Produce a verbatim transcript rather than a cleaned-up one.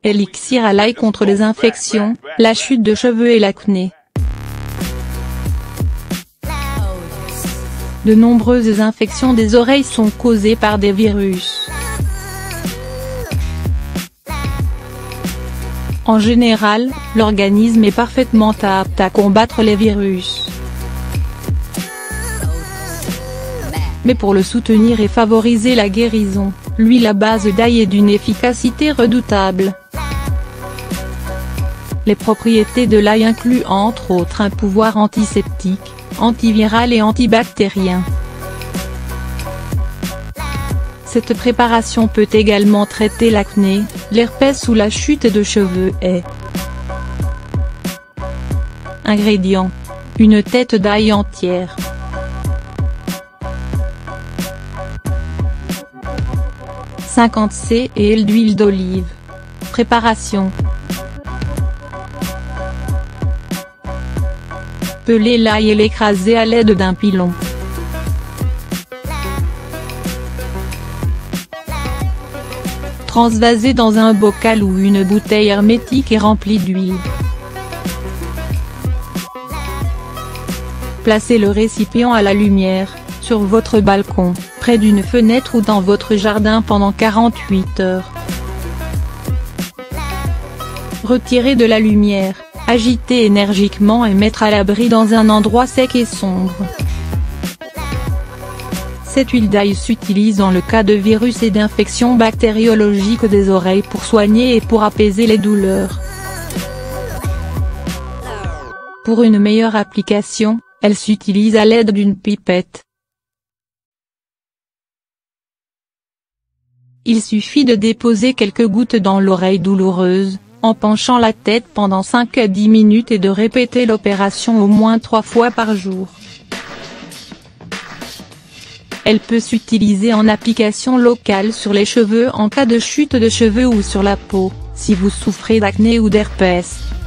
Élixir à l'ail contre les infections, la chute de cheveux et l'acné. De nombreuses infections des oreilles sont causées par des virus. En général, l'organisme est parfaitement apte à combattre les virus. Mais pour le soutenir et favoriser la guérison, l'huile à base d'ail est d'une efficacité redoutable. Les propriétés de l'ail incluent entre autres un pouvoir antiseptique, antiviral et antibactérien. Cette préparation peut également traiter l'acné, l'herpès ou la chute de cheveux et ingrédients. Une tête d'ail entière. cinquante centilitres d'huile d'olive. Préparation. Peler l'ail et l'écraser à l'aide d'un pilon. Transvaser dans un bocal ou une bouteille hermétique et remplie d'huile. Placez le récipient à la lumière, sur votre balcon, près d'une fenêtre ou dans votre jardin pendant quarante-huit heures. Retirer de la lumière, agiter énergiquement et mettre à l'abri dans un endroit sec et sombre. Cette huile d'ail s'utilise dans le cas de virus et d'infections bactériologiques des oreilles pour soigner et pour apaiser les douleurs. Pour une meilleure application, elle s'utilise à l'aide d'une pipette. Il suffit de déposer quelques gouttes dans l'oreille douloureuse, en penchant la tête pendant cinq à dix minutes et de répéter l'opération au moins trois fois par jour. Elle peut s'utiliser en application locale sur les cheveux en cas de chute de cheveux ou sur la peau, si vous souffrez d'acné ou d'herpès.